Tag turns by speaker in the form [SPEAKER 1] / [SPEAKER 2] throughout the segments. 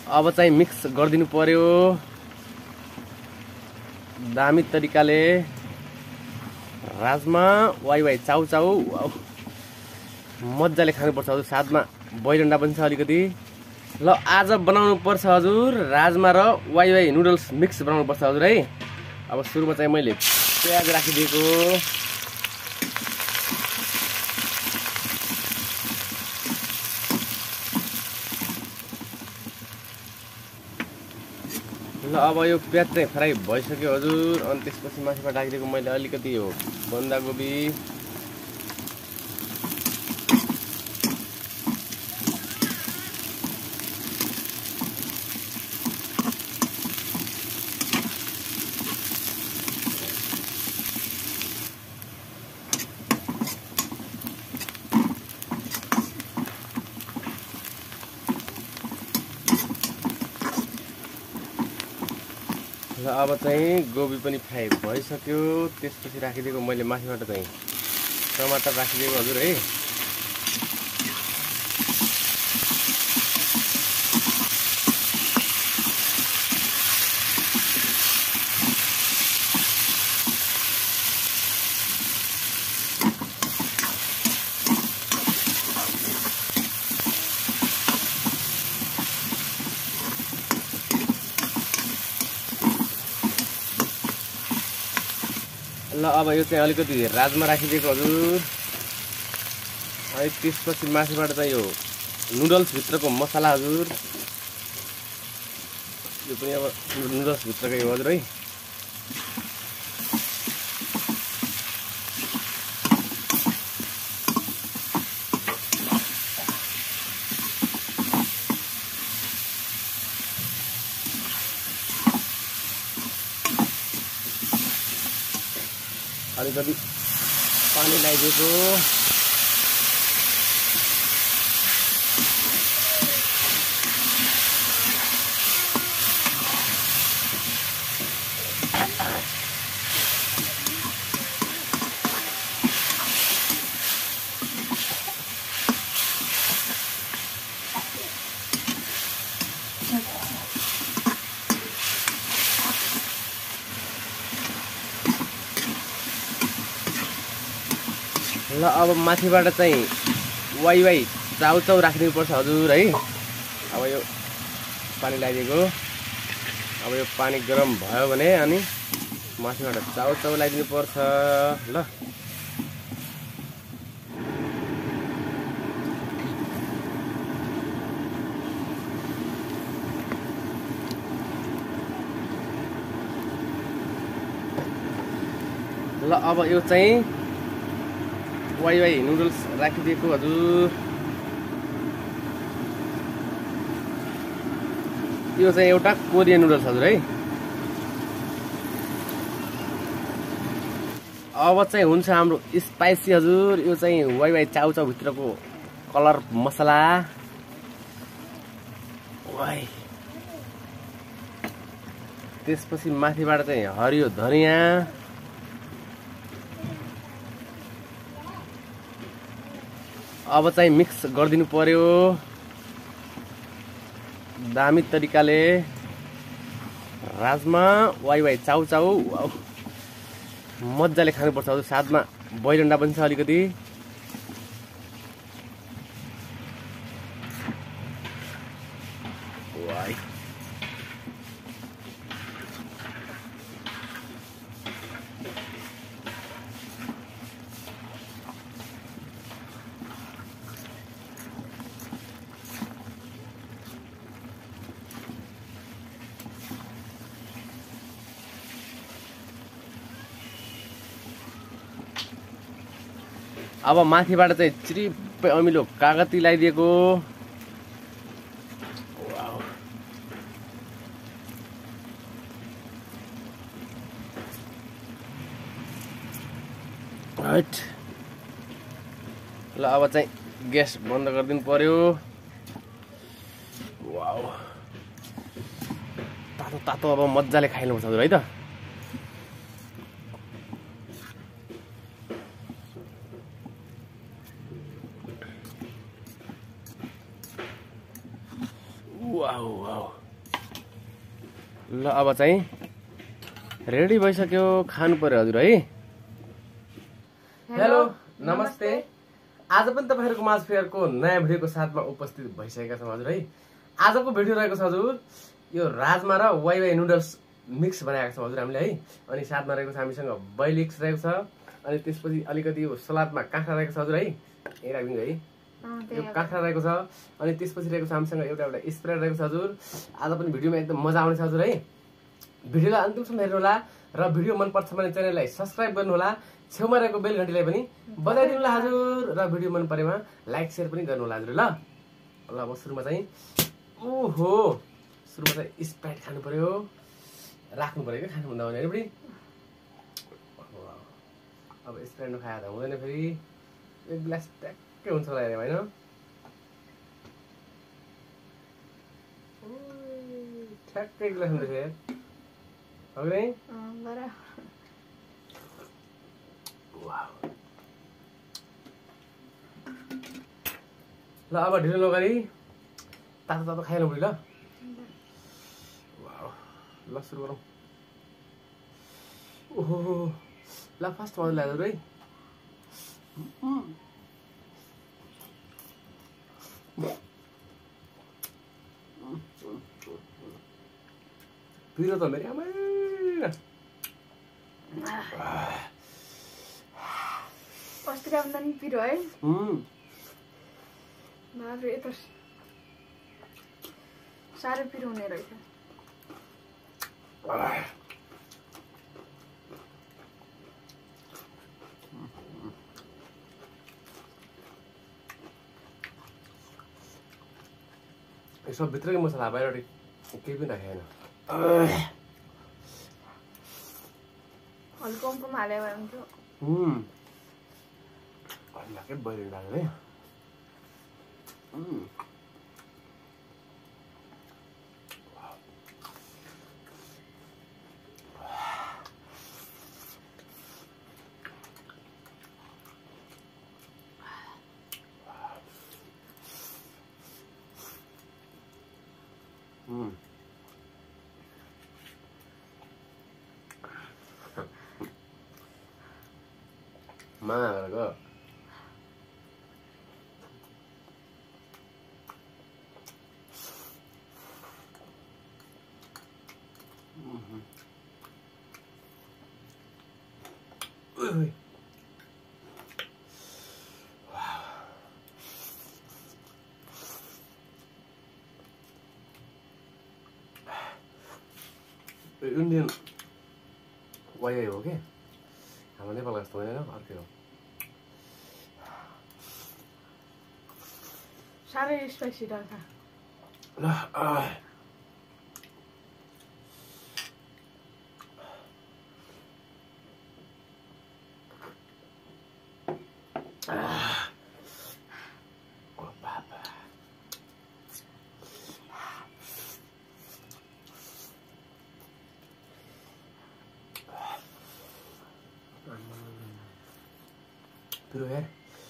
[SPEAKER 1] अब चाहिँ मिक्स गरिदिनु पर्यो दामी तरिकाले। राजमा वाइ वाइ चाउ चाउ मजाले खानुपर्छ हजुर। साथमा बोइल अन्डा पनि छ अलिकति। ल आज बनाउनु पर्छ हजुर राजमा र वाइ वाइ नुडल्स मिक्स बनाउनु पर्छ हजुर है। अब सुरुमा चाहिँ मैले प्याज राखिदिएको। ल अब यो प्याज चाहिँ फ्राई भइसक्यो हजुर। अनि त्यसपछि माथिबाट राखिदिएको मैले अलिकति यो बन्दाकोपी। ल अब चाहिँ गोबी पनि फ्राई भइसक्यो। त्यसपछि राखिदिएको मैले माथिबाट चाहिँ टमाटर राखिदिएको हजुर है। ल अब यो चाहिँ अलिकति राजमा राखिदिएको हजुर। अनि त्यसपछि माथिबाट चाहिँ यो नुडल्स भित्रको मसला हजुर। यो पनि अब नुडल्स भित्रकै हो हजुर है। अलिकति पानी लगाइदिएको। ल अब माथिबाट चाहिँ वाइ वाइ चाउ चाउ राखिदिनु पर्छ हजुर है। अब यो पानी लगाइदिएको। अब यो पानी गरम भयो भने अनि माथिबाट चाउ चाउ लगाइदिनु पर्छ। ल ल अब यो चाहिँ वाइ वाइ नुडल्स राखिदिएको हजुर। यो चाहिँ एउटा कोरियन नुडल्स हजुर है। अब चाहिँ हुन्छ हाम्रो स्पाइसी हजुर। यो चाहिँ वाइ वाइ चाउ चाउ भित्रको कलर मसला वाइ। त्यसपछि माथिबाट चाहिँ हरियो धनिया। अब चाहिँ मिक्स गरिदिनु पर्यो दामी तरिकाले। राजमा वाइ वाइ चाउ चाउ मजाले खानुपर्छ हजुर। साथमा बोइल अन्डा पनि छ अलिकति। वाइ अब माथिबाट चाहिँ चिरिप्पै अमिलो कागती लगाइदिएको। राइट। ल अब चाहिँ ग्यास बन्द गरिदिनु पर्यो। वाउ तातो तातो अब मजाले खाइनुपर्छ हजुर है त। वाउ वाउ ल अब चाहिँ रेडी भइसक्यो, खानु पर्यो हजुर है। हेलो नमस्ते। आज पनि तपाईहरुको माझ फेयरको नयाँ भिडियोको साथमा उपस्थित भइसकेका छौँ हजुर है। आजको भिडियो रहेको छ हजुर यो राजमा र वाइ वाइ नुडल्स मिक्स बनाएका छौँ हजुर हामीले है। अनि साथमा रहेको छ हामीसँग बैलिक्स रहेको छ, अनि त्यसपछि अलिकति यो सलादमा काँक्रा रहेको छ हजुर है। यही राखिदिनु है, यो काँक्रा रहेको छ। अनि त्यसपछि रहेको छ हामीसँग एउटा स्प्रेड रहेको छ हजुर। आज पनि भिडियोमा एकदम मजा आउने छ हजुर है। भिडियोलाई अन्तिमसम्म हेर्नुहोला र भिडियो मनपर्छ भने च्यानललाई सब्स्क्राइब गर्नुहोला, छेउमा रहेको बेल घन्टीलाई पनि बजाइदिनुहोला हजुर, र भिडियो मन परेमा लाइक सेयर पनि गर्नुहोला हजुर। ल अब सुरुमा चाहिँ ओहो सुरुमा चाहिँ स्प्राइट खानु पर्यो, राख्नु पर्यो क्या खानुभन्दा अगाडि पनि। अब स्प्राइट नखाएर त हुँदैन, फेरि एक ग्लास ट्याक्कै हुन्छ होला होइन। ठ्याक्कै एक ग्लास हुन्छ यार अग्रै। ल अब ढिलो नगरी तातो तातो खाइहालौँ ल। ल सुरु गरौँ। ओहो ल फर्स्ट मजा लाग्यो है। पिरो त मेरो आमा
[SPEAKER 2] अस्ति आउँदा नि पिरो है। बाबरे त साह्रै पिरो हुने रहेछ।
[SPEAKER 1] यसो भित्रकै मसला बाहिरबाट केही पनि राखेन।
[SPEAKER 2] हल्का कम हाल्यो भने हुन्थ्यो।
[SPEAKER 1] हल्लाकै बइल लाग्यो है। Margo. Indian Wai Wai हो के हाम्रो नेपाल जस्तो होइन, अर्कै हो।
[SPEAKER 2] साह्रै स्पाइसी रहेछ।
[SPEAKER 1] ल पिरो है।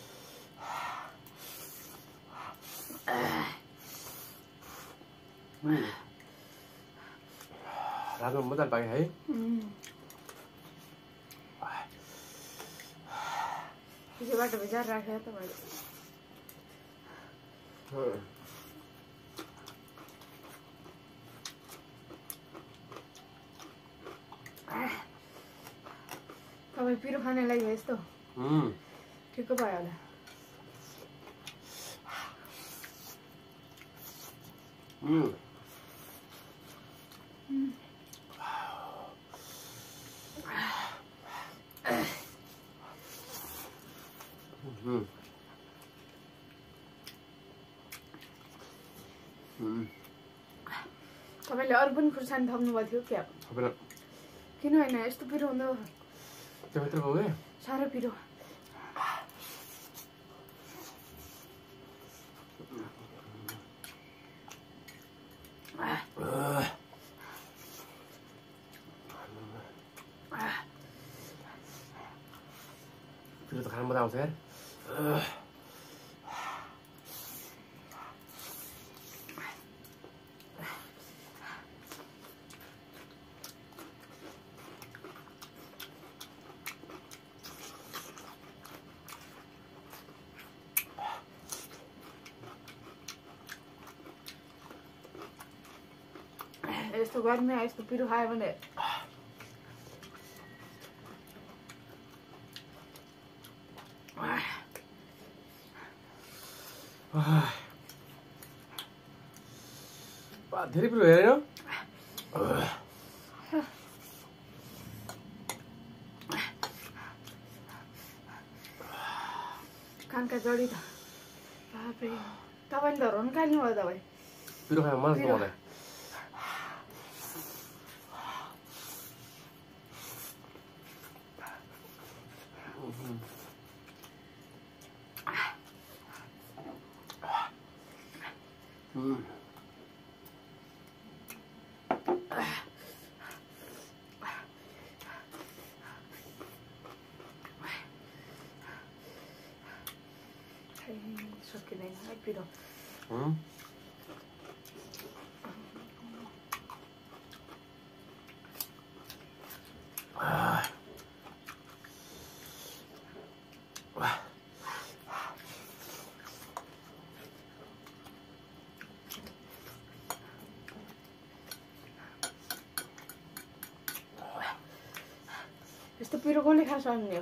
[SPEAKER 1] राजमा मजाले पाकेँ है।
[SPEAKER 2] भिडियोबाट भिजाएर राखेँ त मैले। तपाईँ पिरो खानेलाई हो यस्तो ठिक्क भयो होला। तपाईँले अरू पनि खुर्सानी थप्नुभएको थियो क्या? किन होइन यस्तो पिरो हुँदो? साह्रो पिरो।
[SPEAKER 1] पिरो त खान मजा आउँछ यार।
[SPEAKER 2] यस्तो गर्मीमा यस्तो पिरो खायो भने
[SPEAKER 1] धेरै पिरो हेरेन
[SPEAKER 2] कानका जडी त बापरे तपाईँले त हराउनु काल्नु भयो तपाईँ
[SPEAKER 1] पिरो खायो मलाई मलाई
[SPEAKER 2] सकिँदैन है पिरो यस्तो पिरो कसले खान सक्ने हो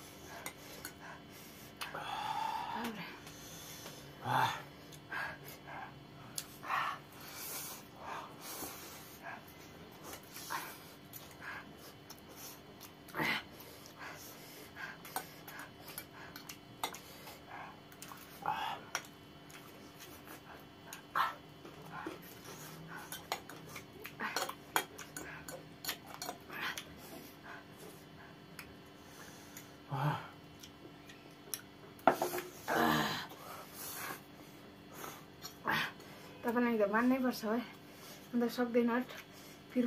[SPEAKER 2] तपाईँलाई त मान्नै पर्छ है अन्त सक्दैन फिर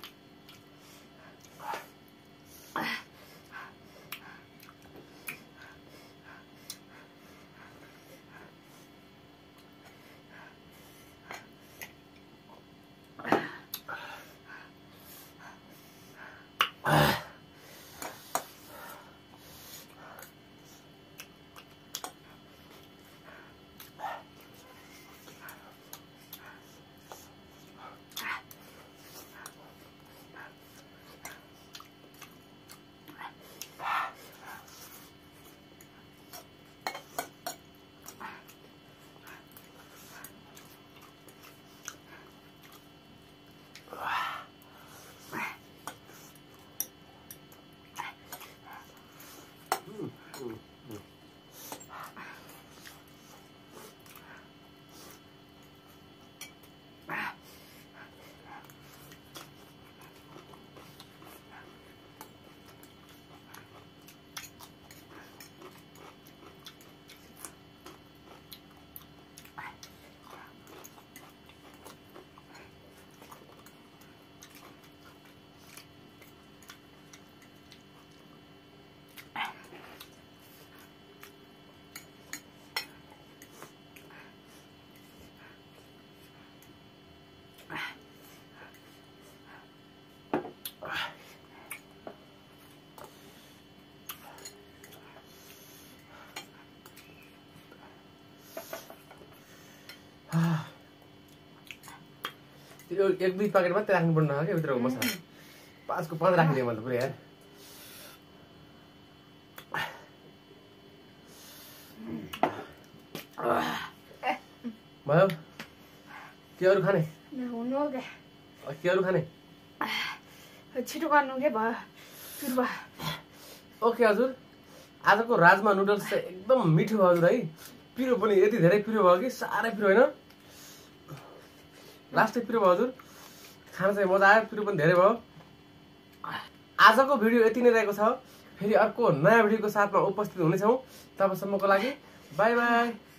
[SPEAKER 1] त्यो एक दुई प्याकेट मात्रै राख्नु पर्ने हो क्या भित्रको मसला 5 को 5 राखिदिएँ मैले त पुरै यार भयो के अरू खाने
[SPEAKER 2] हुनु हो क्या
[SPEAKER 1] के अरू खाने
[SPEAKER 2] छिटो गर्नु के भयो फिर भयो
[SPEAKER 1] ओके हजुर आजको राजमा नुडल्स चाहिँ एकदम मिठो भयो हजुर है पिरो पनि यति धेरै पिरो भयो कि साह्रै पिरो होइन लास्टै पिरो भयो हजुर खान चाहिँ मजा आयो पिरो पनि धेरै भयो आजको भिडियो यति नै रहेको छ फेरि अर्को नयाँ भिडियोको साथमा उपस्थित हुनेछौँ तबसम्मको लागि बाई बाई